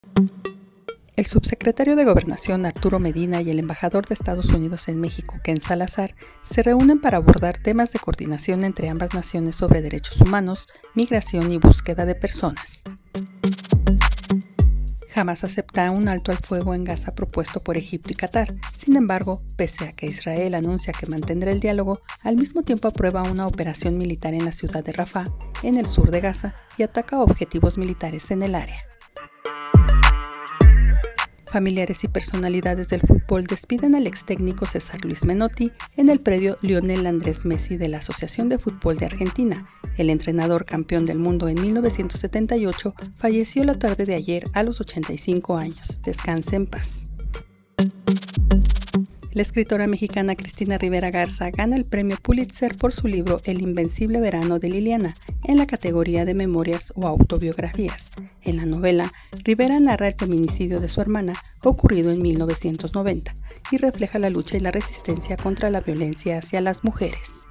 El subsecretario de Gobernación Arturo Medina y el embajador de Estados Unidos en México, Ken Salazar, se reúnen para abordar temas de coordinación entre ambas naciones sobre derechos humanos, migración y búsqueda de personas. Hamás acepta un alto al fuego en Gaza propuesto por Egipto y Qatar. Sin embargo, pese a que Israel anuncia que mantendrá el diálogo, al mismo tiempo aprueba una operación militar en la ciudad de Rafah, en el sur de Gaza, y ataca objetivos militares en el área. Familiares y personalidades del fútbol despiden al ex técnico César Luis Menotti en el predio Lionel Andrés Messi de la Asociación de Fútbol de Argentina. El entrenador campeón del mundo en 1978 falleció la tarde de ayer a los 85 años. Descanse en paz. La escritora mexicana Cristina Rivera Garza gana el premio Pulitzer por su libro El invencible verano de Liliana, en la categoría de memorias o autobiografías. En la novela, Rivera narra el feminicidio de su hermana, ocurrido en 1990, y refleja la lucha y la resistencia contra la violencia hacia las mujeres.